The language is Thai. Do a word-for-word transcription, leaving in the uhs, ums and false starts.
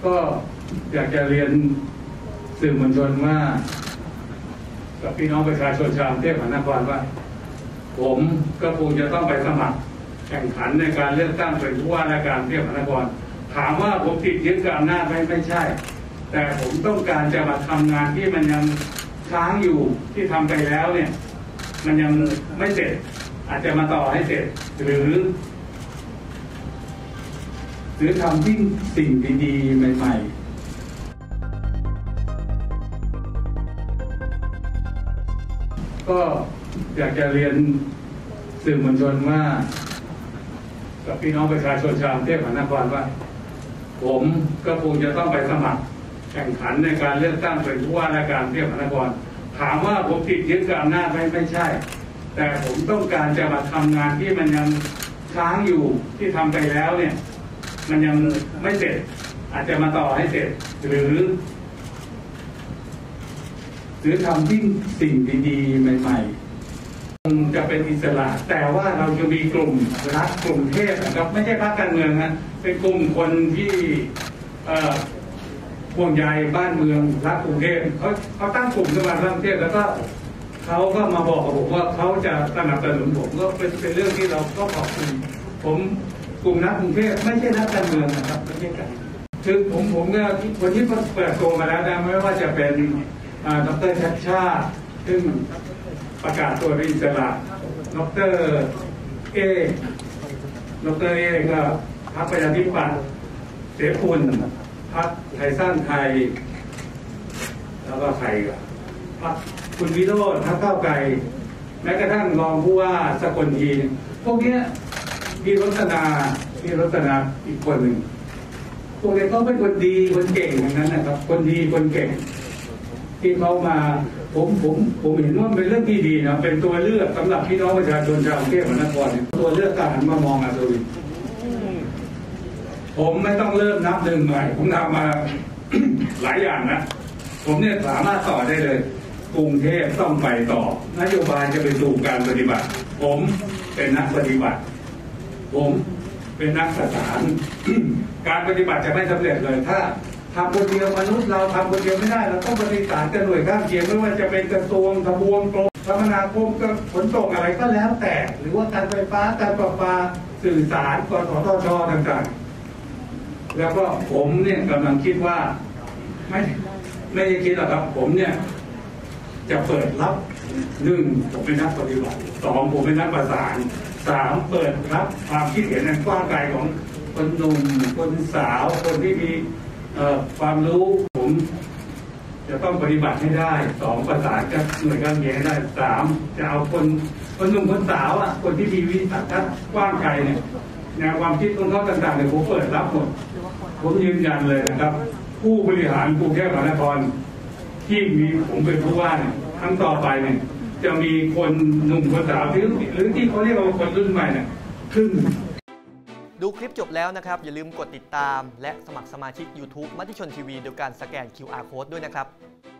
ก็อยากจะเรียนสื่อมวลชนว่ากับพี่น้องประชาชนชาวกรุงเทพมหานครว่าผมก็คงจะต้องไปสมัครแข่งขันในการเลือกตั้งเป็นผู้ว่าราชการกรุงเทพมหานครถามว่าผมติดยึดกับอำนาจไหมไม่ใช่แต่ผมต้องการจะมาทำงานที่มันยังค้างอยู่ที่ทำไปแล้วเนี่ยมันยังไม่เสร็จอาจจะมาต่อให้เสร็จหรือหรือทำที่สิ่งดีๆใหม่ๆก็อยากจะเรียนสื่อมวลชนว่ากับพี่น้องประชาชนชาวกรุงเทพมหานครว่าผมก็คงจะต้องไปสมัครแข่งขันในการเลือกตั้งเป็นผู้ว่าราชการกรุงเทพมหานครถามว่าผมติดยึดกับอำนาจไหมไม่ใช่แต่ผมต้องการจะมาทำงานที่มันยังค้างอยู่ที่ทำไปแล้วเนี่ยมันยังไม่เสร็จอาจจะมาต่อให้เสร็จหรือหรือทำที่สิ่งดีๆใหม่ๆคงจะเป็นอิสระแต่ว่าเราจะมีกลุ่มรักกลุ่มเทพนะครับไม่ใช่พรรคการเมืองนะเป็นกลุ่มคนที่ห่วงใยบ้านเมืองรักกรุงเทพเขาเขาตั้งกลุ่มขึ้นมารักกรุงเทพแล้วก็เขาก็มาบอกกับผมว่าเขาจะสนับสนุนผมก็เป็นเป็นเรื่องที่เราก็ขอบคุณผมกลุ่มนักกรุงเทพไม่ใช่นักการเมืองนะครับไม่ใช่กันคือผมผมก็วันนี้เปิดตัวมาแล้วนะไม่ว่าจะเป็นดร.ชัชชาติซึ่งประกาศตัวเป็นอิสระดร.เอดร.เอก็พรรคประชาธิปัตย์เสรีพรรคไทยสร้างไทยแล้วก็ใครก็พรรคคุณวิโรจน์พรรคก้าวไกลแม้กระทั่งรองผู้ว่าสกลทีพวกนี้พี่รัตนาพี่รัตนาอีกคนหนึ่งพวกนี้ก็เป็นคนดีคนเก่งอย่างนั้นนะครับคนดีคนเก่งที่เขามาผมผมผมเห็นว่าเป็นเรื่องที่ดีนะเป็นตัวเลือกสำหรับพี่น้องประชาชนชาวกรุงเทพมหานครตัวเลือกการหันมามองอัศวินผมไม่ต้องเริ่มนับหนึ่งใหม่ผมทำมา หลายอย่างนะผมเนี่ยสามารถต่อได้เลยกรุงเทพต้องไปต่อนโยบายจะไปสู่การปฏิบัติผมเป็นนักปฏิบัติผมเป็นนักสถาน การปฏิบัติจะไม่สำเร็จเลยถ้าทำคนเดียวมนุษย์เราทำคนเดียวไม่ได้เราต้องปฏิสานกันหน่วยข้างเคียงไม่ว่าจะเป็นกระทรวงทบวงกรมคมนาคมก็ขนส่งอะไรก็แล้วแต่หรือว่าการไฟฟ้าการประปาสื่อสารกสทช.ต่างๆแล้วก็ผมเนี่ยกำลังคิดว่าไม่ไม่ได้คิดหรอกครับผมเนี่ยจะเปิดรับหนึ่งผมเป็นนักปฏิบัติสองผมเป็นนักประสานสามเปิดรับความคิดเห็นในกว้างไกลของคนหนุ่มคนสาวคนที่มีความรู้ผมจะต้องปฏิบัติให้ได้สองประสานกับหน่วยงานเงี้ยได้สามจะเอาคนคนหนุ่มคนสาวอ่ะคนที่มีวิสัยทัศน์กว้างไกลเนี่ยแนวความคิดของเขาต่างๆเนี่ยผมเปิดรับหมดผมยืนยันเลยนะครับผู้บริหารกรุงเทพมหานครที่มีผมเป็นผู้ว่าเนี่ยครั้งต่อไปเนี่ยจะมีคนหนุ่มคนสาวหรือหรือที่เขาเรียกว่าคนรุ่นใหม่เนี่ยครึ่งดูคลิปจบแล้วนะครับอย่าลืมกดติดตามและสมัครสมาชิก ยูทูบ มติชนทีวีโดยการสแกน คิว อาร์ Code ด้วยนะครับ